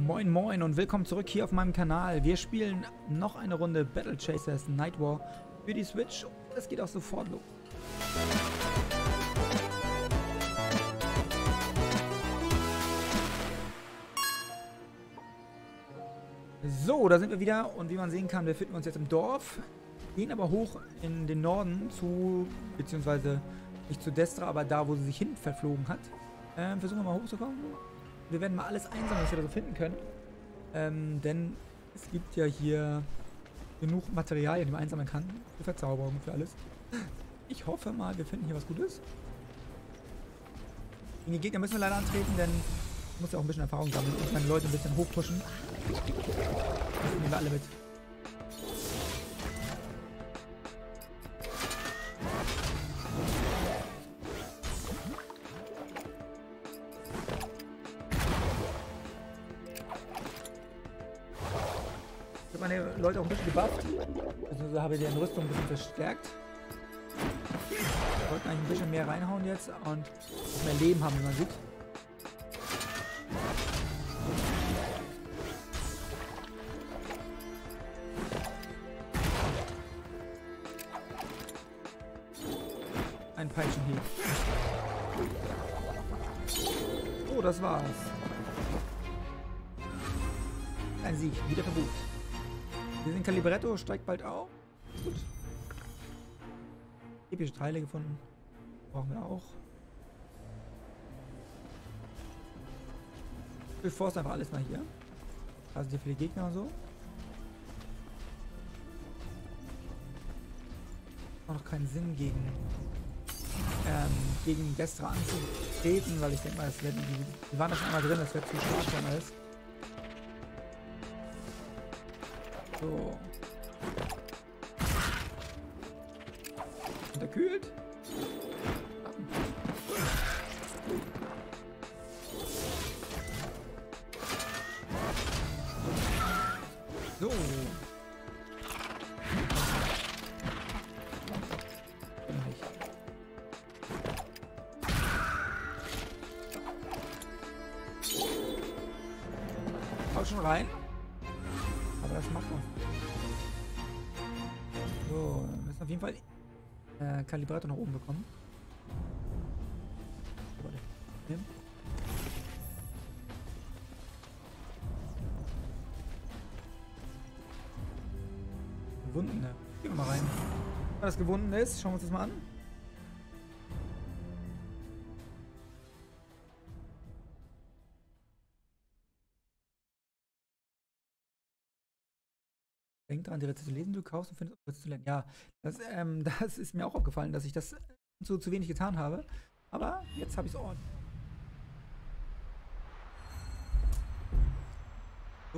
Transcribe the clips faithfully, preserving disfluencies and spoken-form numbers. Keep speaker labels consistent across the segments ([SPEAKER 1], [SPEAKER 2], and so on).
[SPEAKER 1] Moin Moin und willkommen zurück hier auf meinem Kanal. Wir spielen noch eine Runde Battle Chasers Night War für die Switch. Es geht auch sofort los. So, da sind wir wieder und wie man sehen kann, befinden wir uns jetzt im Dorf. Gehen aber hoch in den Norden zu, beziehungsweise nicht zu Destra, aber da, wo sie sich hin verflogen hat. Ähm, versuchen wir mal hochzukommen. Wir werden mal alles einsammeln, was wir da so finden können. Ähm, denn es gibt ja hier genug Materialien, die man einsammeln kann. Für Verzauberung, für alles. Ich hoffe mal, wir finden hier was Gutes. Gegen die Gegner müssen wir leider antreten, denn ich muss ja auch ein bisschen Erfahrung sammeln und meine Leute ein bisschen hochpushen. Das nehmen wir alle mit. Ich habe meine Leute auch ein bisschen gebufft. Also habe ich deren Rüstung ein bisschen verstärkt. Wir wollten eigentlich ein bisschen mehr reinhauen jetzt und mehr Leben haben, wie man sieht. Ein Peitschenhieb. Oh, das war's. Ein Sieg, wieder verbucht. Wir sind Calibretto, steigt bald auf. Gut. Epische Teile gefunden. Brauchen wir auch. Ich forste einfach alles mal hier. Da sind hier viele Gegner und so. Macht noch keinen Sinn gegen ähm, gegen Destra anzutreten, weil ich denke mal, das werden die, die waren da schon einmal drin, das wird zu stark von alles. So. Unterkühlt. So. Hau schon rein. Aber das macht man. So, wir müssen auf jeden Fall äh, Kalibrator nach oben bekommen. Gewundene. Gehen wir mal rein. Wenn das gewunden ist, schauen wir uns das mal an. Denk dran, die Rezepte lesen, du kaufst und findest Rezepte zu lernen. Ja, das, ähm, das ist mir auch aufgefallen, dass ich das zu, zu wenig getan habe. Aber jetzt habe ich es ordentlich. So.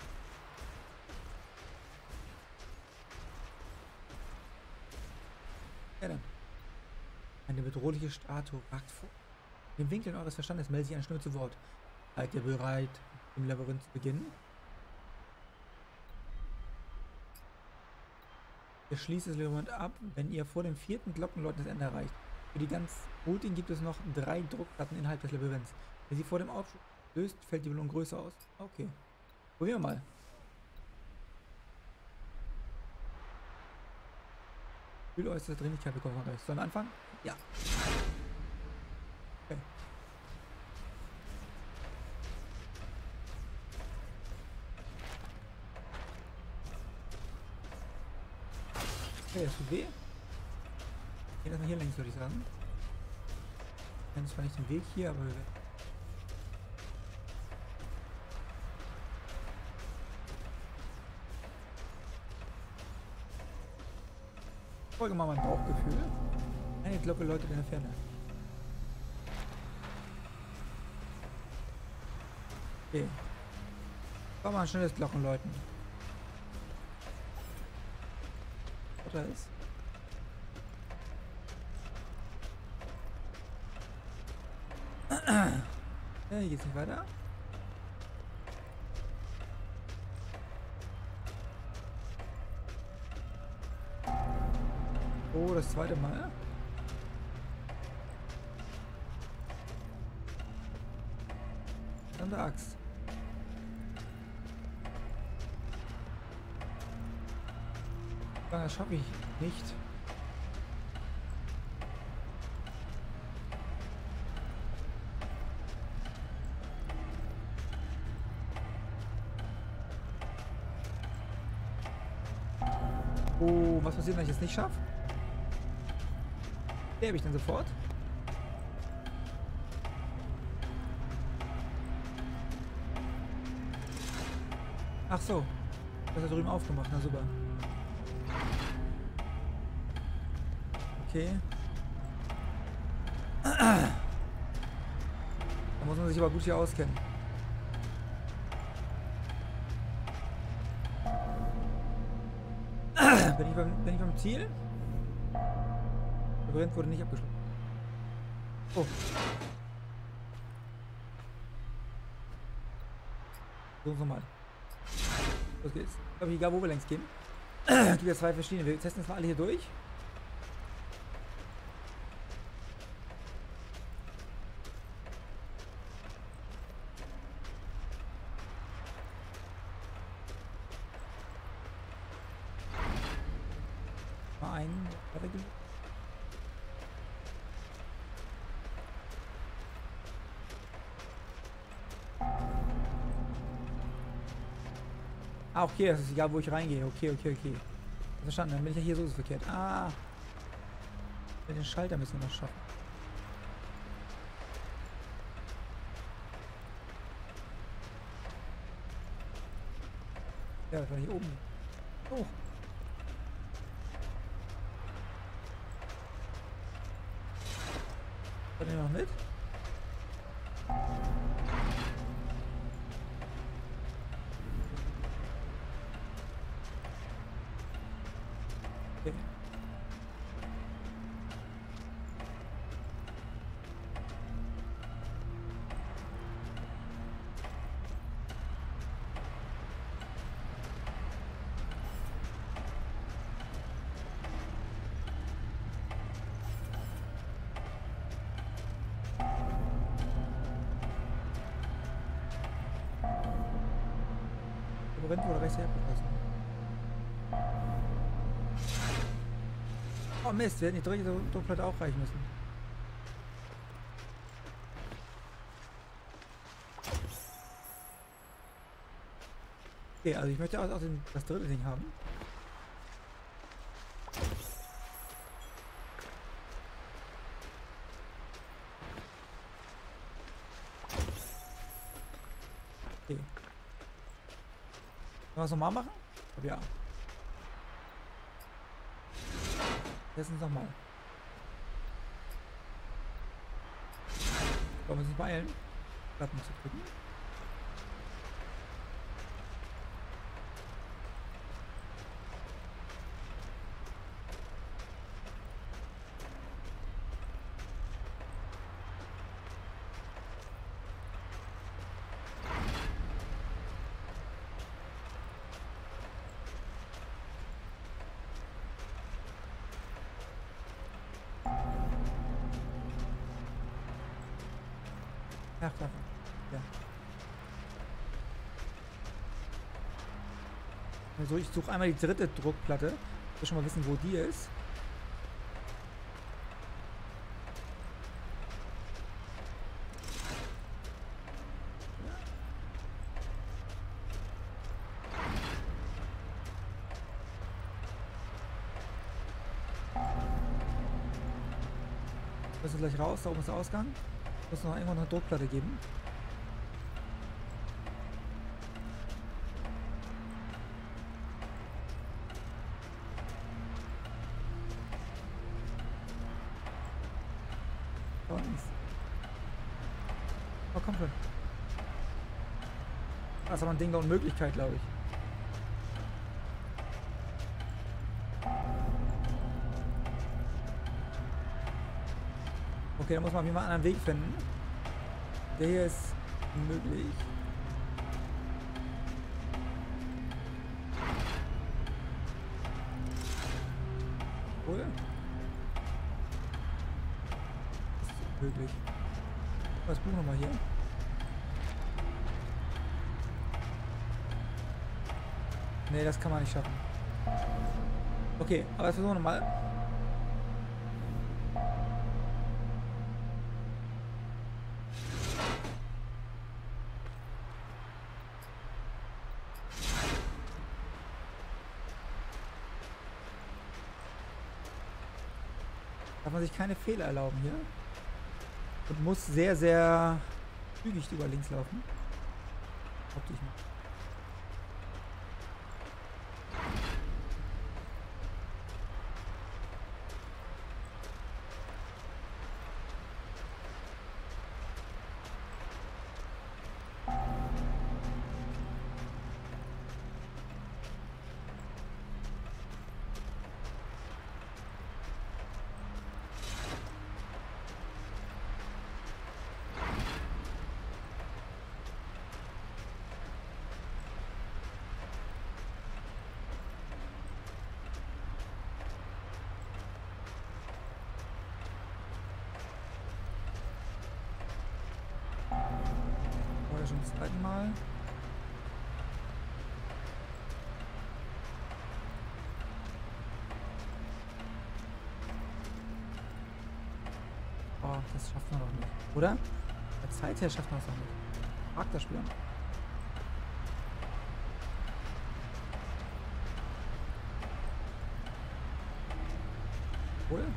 [SPEAKER 1] Ja dann. Eine bedrohliche Statue ragt vor. In den Winkeln eures Verstandes meldet sich eine Stimme zu Wort. Seid ihr bereit, im Labyrinth zu beginnen? Ihr schließt das Labyrinth ab, wenn ihr vor dem vierten Glockenläuten das Ende erreicht. Für die ganz Routing gibt es noch drei Druckplatten innerhalb des Labyrinths. Wenn sie vor dem Aufschub löst, fällt die Belohnung größer aus. Okay. Probieren wir mal. Fühl äußerste Dringlichkeit bekommen von euch. Sollen wir anfangen? Ja. Okay. Okay, das tut weh. Gehen erstmal hier längs, würde ich sagen. Ich kenne zwar nicht den Weg hier, aber wir werden. Ich folge mal mein Bauchgefühl. Eine Glocke läutet in der Ferne. Okay. Komm mal ein schnelles Glockenläuten. Da ist. Ja, hier geht's nicht weiter. Oh, das zweite Mal. An der Axt. Das schaffe ich nicht. Oh, was passiert, wenn ich es nicht schaffe? Sterbe ich dann sofort? Ach so. Das hat er drüben aufgemacht. Na super. Okay. Da muss man sich aber gut hier auskennen. Bin ich beim, bin ich beim Ziel? Der Brand wurde nicht abgeschlossen. Oh. So, nochmal. Los geht's. Ich glaube, egal wo wir längs gehen. Es gibt ja zwei verschiedene. Wir testen das mal alle hier durch. Mal einen weitergehen. Ah, okay, das ist egal, wo ich reingehe. Okay, okay, okay. Verstanden, dann bin ich ja hier so verkehrt. Ah. Den Schalter müssen wir noch schaffen. Ja, das war hier oben. Oh. Hat er noch mit? Okay. Rennt wurde rechts hergelassen. Oh Mist, wir hätten die dritte Druckplatte auch reichen müssen. Okay, also ich möchte auch, auch den, das dritte Ding haben. Okay. Wollen wir es nochmal machen? Ich glaube, ja. Testen es nochmal. Wollen wir uns nicht beeilen? Platten zu drücken. Ach, klar. Ja. Also ich suche einmal die dritte Druckplatte. Ich will schon mal wissen, wo die ist. Wir müssen gleich raus, da oben ist der Ausgang. Muss noch irgendwo eine Druckplatte geben. Oh, komm schon. Das ist aber ein Ding der Unmöglichkeit, glaube ich. Okay, da muss man auf jeden Fall einen anderen Weg finden. Der hier ist möglich. Cool. Das ist möglich. Das Buch nochmal hier. Ne, das kann man nicht schaffen. Okay, aber jetzt versuchen wir nochmal. Darf man sich keine Fehler erlauben hier. Und muss sehr, sehr zügig über links laufen. Behaupte ich mal. Schon das zweite Mal. Oh, das schafft man doch nicht. Oder? Der Zeit her schafft man es doch nicht. Mag das Spiel an. Cool.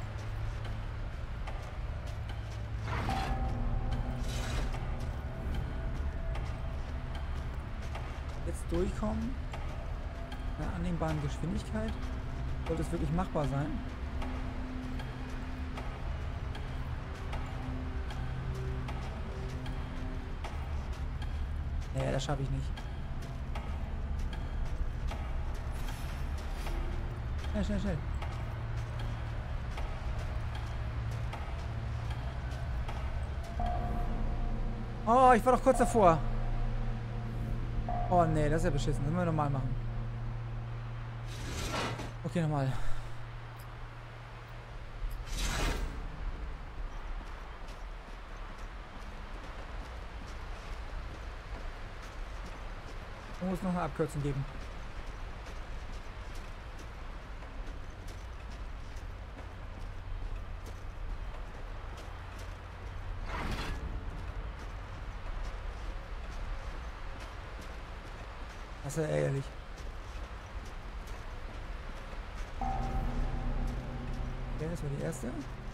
[SPEAKER 1] Durchkommen in einer annehmbaren Geschwindigkeit sollte es wirklich machbar sein. Naja, das schaffe ich nicht. Schnell, schnell, schnell. Oh, ich war doch kurz davor. Oh nee, das ist ja beschissen. Das müssen wir nochmal machen. Okay, nochmal. Man muss noch eine Abkürzung geben. Das ist ja ärgerlich. Okay, das war die erste.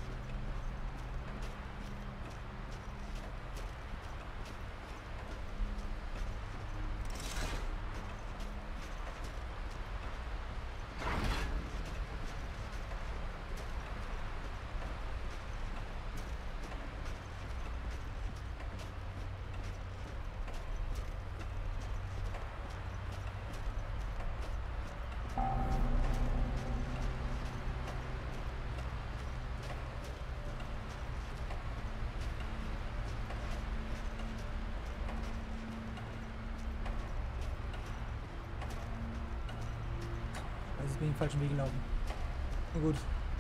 [SPEAKER 1] Also ich bin den falschen Weg gelaufen. Na gut.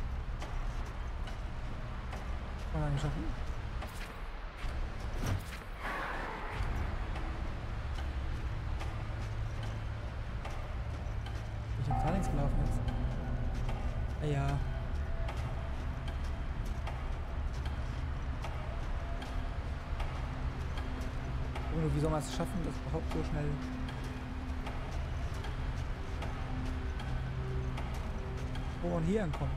[SPEAKER 1] Haben wir einen geschaffen. Bin ich im Fahrlinks gelaufen jetzt? Ah ja. Und wie soll man es schaffen, das überhaupt so schnell... wo man hier ankommt.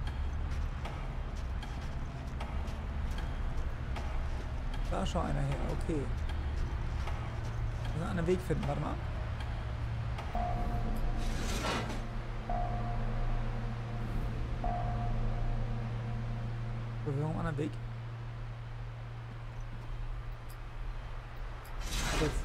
[SPEAKER 1] Da schau einer her, okay. Wir müssen einen anderen Weg finden, warte mal. So, wir haben einen anderen Weg. Jetzt.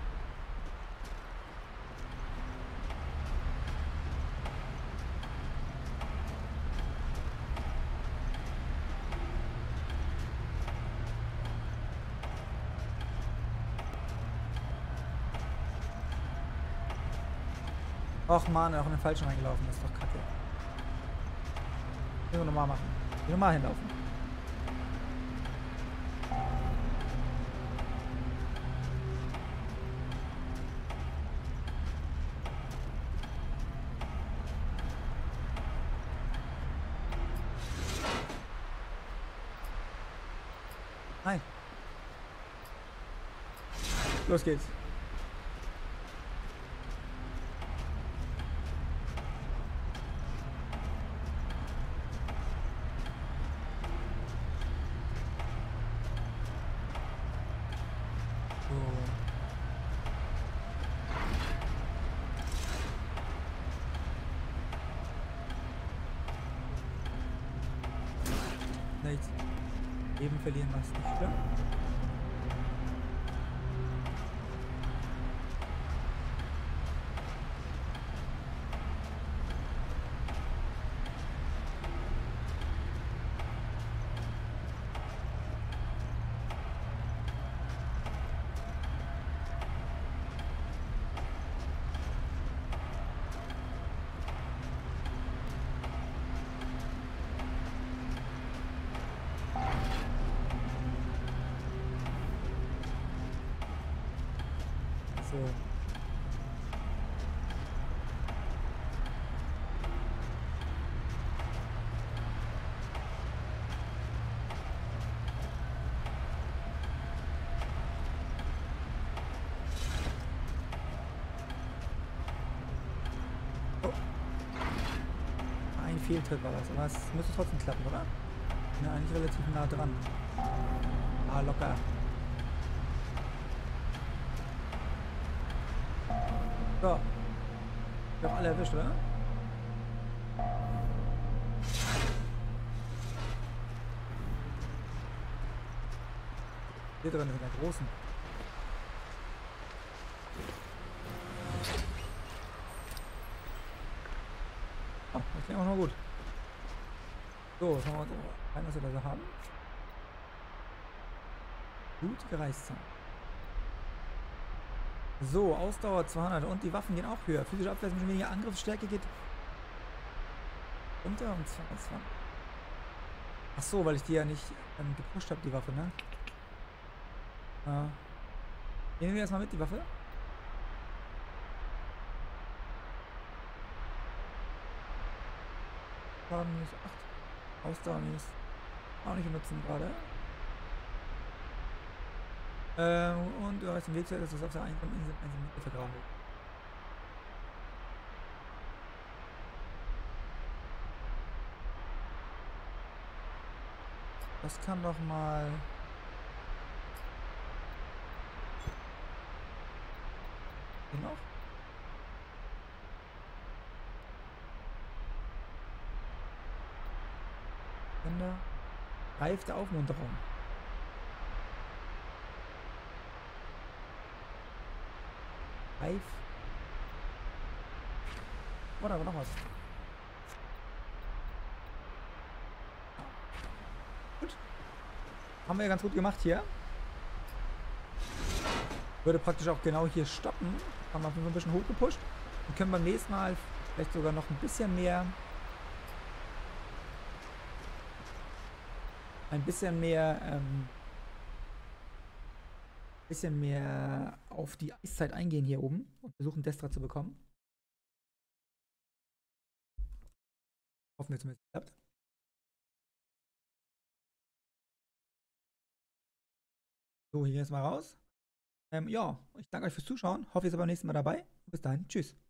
[SPEAKER 1] Och man, auch in den falschen reingelaufen, das ist doch kacke. Müssen wir nochmal machen. Wir nochmal hinlaufen. Los geht's. So. Nichts. Eben verlieren was nicht schlimm. So. Oh. Ein Fehltritt war das, aber es müsste trotzdem klappen, oder? Ja, eigentlich relativ nah dran. Ah, locker. So. Doch alle erwischt, oder? Hier drin sind die großen. Oh, das klingt auch noch gut. So, schauen wir uns rein, was wir da so haben. Gut gereist sein. So, Ausdauer zweihundert und die Waffen gehen auch höher. Physische Abwehr ist ein bisschen weniger, Angriffsstärke geht runter und zweihundertzwanzig. Ach so, weil ich die ja nicht ähm, gepusht habe, die Waffe, ne? Ja. Nehmen wir erstmal mit, die Waffe. Schaden minus acht. Ausdauer minus auch nicht benutzen gerade. Ähm, und du hast den Weg zu, dass das auf der einsamen Insel einsam vergraben wird. Das kann doch mal. Hier noch? Sender. Reif der Aufmunterung. Reif. Oder aber noch was. Gut. Haben wir ja ganz gut gemacht hier. Würde praktisch auch genau hier stoppen. Haben wir so ein bisschen hochgepusht. Und können beim nächsten Mal vielleicht sogar noch ein bisschen mehr. Ein bisschen mehr. Ähm, bisschen mehr auf die Eiszeit eingehen hier oben. Und versuchen Destra zu bekommen. Hoffen wir zumindest klappt. So, hier jetzt mal raus. Ähm, ja, ich danke euch fürs Zuschauen. Hoffe, ihr seid beim nächsten Mal dabei. Bis dahin. Tschüss.